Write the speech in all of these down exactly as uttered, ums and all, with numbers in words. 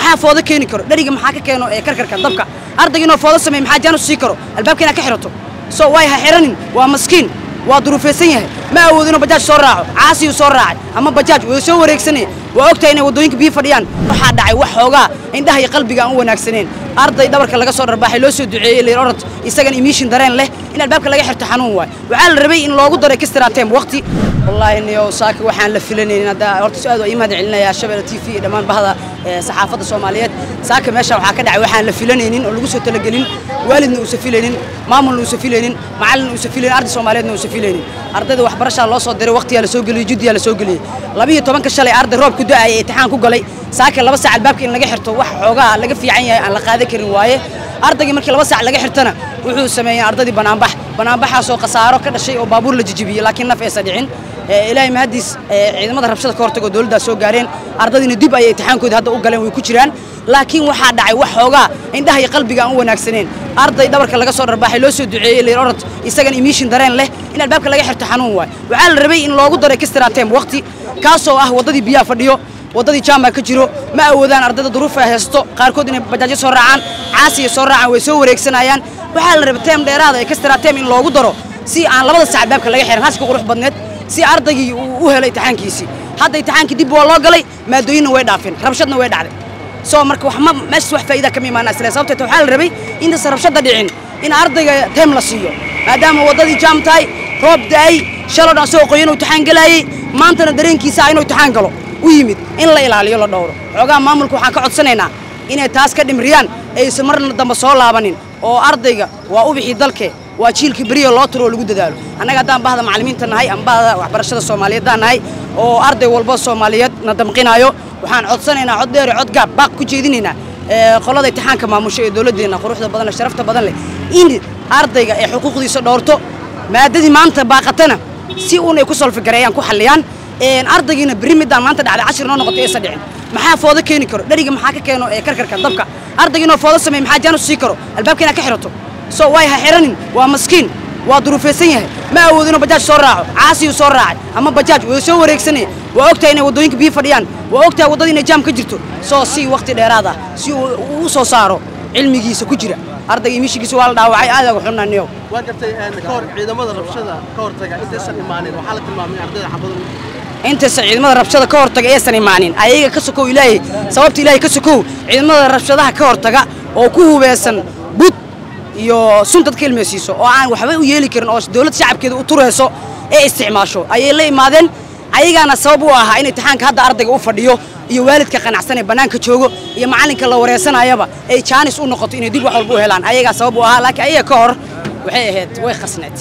maxaa foodo keeni karo dhariga maxaa ka keeno ee karkarka dabka ardaygiina foodo sameey maxaa jaan u sii karo albaabkeena ka xirato soo way ha xiranin waa maskiin waa duruufaysan yahay ma awoodino bajaaj soo raaco caasi soo raacay ama bajaaj way soo wareegsanay waa ogtahay inay wadooyinka biyo fadhiyaan waxa dhacay wax xoogaa indhaha iyo qalbiga aan u wanaagsaneen arday dhabarka laga soo dharbaaxay loo soo duceeyay leer orod isagan emission dareen leh in albaabka laga xirto xanuun waay waxa la rabay in loogu daray extra time waqti wallahi niyo saaka waxaan la filanaynin hada horta su'aad oo imaad celinaya Shabeelle T V dhamaan bahda saxaafadda Soomaaliyeed saaka meesha waxa ka dhacay waxaan la filanaynin oo lagu soo talagelin waalidna uu safilaynin maamulna uu safilaynin macallin uu safilaynin arday Soomaaliyeedna uu safilaynin ardayda waxbarashada loo soo diray waqtiga la soo galiyay jiddiya la soo galiyay laba iyo toban ka shalay arday roob ku da'ay imtixaan ku galay saaka laba saac albaabka in laga xirto wax xoogaa laga fiican yahay aan la qaadan karin waaye ardayga markii laba saac laga xirtana wuxuu sameeyay ardaydii banaanbax banaanbaxaas oo qasaaro ka dhashay oo baabuur la jijibiyay laakiin naf aysan dhicin ilaahay mahadiis ciidamada rabshada ka hortago dawladda soo gaareen ardaydiina dib ay imtixaankooda hadda u galeen way ku jiraan laakiin waxa dhacay wax xoogaa indhaha iyo qalbiga aan u wanaagsaneen arday dhabarka laga soo dharbaaxay loo soo duceeyay leer orod isagan emission dareen leh in albaabka laga xirto xanuun waay waxa la rabay in loogu daray extra time waqti kaasoo ah wadadii biyaha fadhiyo wadadii jaamka ka jiro ma awoodaan ardayda duruuf ay haysto qaarkood inay bajaaj soo raacaan caasi soo raacaan way soo wareegsanayaan waxa la rabay time dheeraad ah extra time in loogu daro si aan labada saac albaabka laga xirin haaska qurux badneed si ardaygii uu helay imtixaankiisii hadda imtixaankii dib waa loo galay maadooyinna way dhaafeen rabshadna way dhacday soo marka wax ma meesha wax faa'iido ka miimaana isla sababtoo waxa la rabay in inta rabshada dhicin in ardayga time la siiyo maadaama wadadii jaam tahay roob daay shalada soo qoyan uu imtixaan galayay maantana dareenkiisa inuu imtixaan galo u yimid in la ilaaliyo la dhowro xogaa maamulku waxaan ka codsanaynaa inay taas ka dhimriyaan aysan marna dambe soo laabanin oo ardayga waa u bixi dalke waa jiilka bariyo loo tiro lagu dadaalo annaga hadaan bahda macallimiinta nahay ama bahda waxbarashada Soomaaliyeed nahay oo arday walba Soomaaliyeed na damqinayo waxaan codsanaynaa cod dheer cod gaab baaq ku jeedinaynaa ee qolada imtixaanka maamusha ee dawladeena quruxda badan sharafta badan leh in ardayga ay xuquuqdiisa dhowrto maadadii maanta baaqatana si uun ay ku solfi gareeyaan ku xaliyaan een ardaygiina bari midaan maanta dhacday cashir noo noqotay aysan dhicin maxaa foodo keeni karo dhariga maxaa ka keeno ee karkarka dabka ardaygiina foodo sameey maxaa jaan u sii karo albaabkeena ka xirato soo way ha xiranin waa maskiin waa duruufaysan yahay ma awoodino bajaaj soo raaco caasi soo raacay ama bajaaj way soo wareegsanay waa ogtahay inay wadooyinka biyo fadhiyaan waa ogtahay wadada inay jaam ka jirto soo si waqti dheeraad ah si uu soo saaro cilmigiisa ku jira ardayga mishigiisa waa la dhaawacay aad ugu xunaaniyo waa gartay ka hor ciidamada rabshada ka hortaga intaysan imaanin waxa la tilmaamay ardayda xabadu inta ciidamada rabshada ka hortaga aysan imaanin ayaga ka sokow ilaahay sababta ilaahay ka sokow ciidamada rabshadaha ka hortaga oo ku hubeysan bud iyo suntad kelmeysiiso oo aan waxba u yeeli karin oo dawladda shacabkeeda u tureyso ee isticmaasho ayay la imaadeen ayagana sabab u ahaa in imtixaanka hadda ardayga u fadhiyo iyo waalidka qanacsan ee banaanka joogo iyo macallinka la wareesanayaba ay chance u noqoto inay dib wax walba u helaan ayaga sabab u ahaa laakiin ayaga ka hor waxay ahayd way khasneed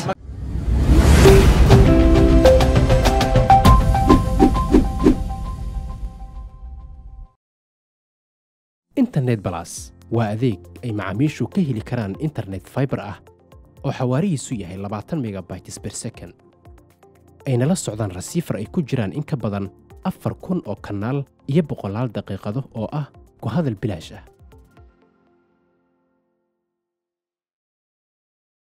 internet plus waa adeeg ay macaamiishu ka heli karaan internet fiber ah oo xawaarihiisu yahay labaatan megabytes per second ayna la socdaan receiver ay ku jiraan in ka badan afar kun oo kanaal iyo boqolaal daqiiqado oo ah ku hadal bilaash ah.